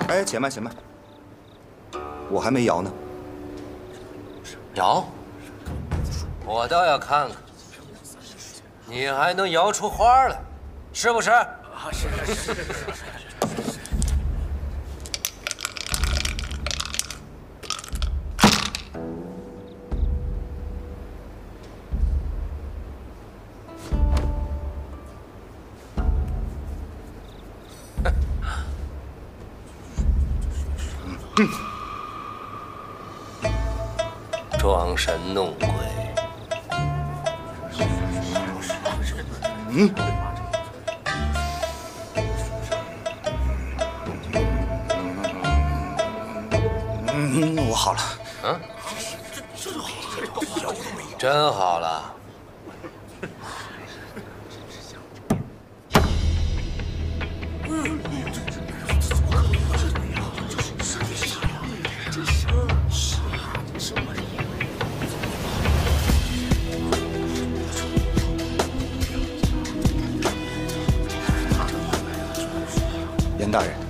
哎，且慢且慢，我还没摇呢。 摇？我倒要看看，你还能摇出花来，是不是？啊，是。装神弄鬼。 我好了。 真好了。 严大人，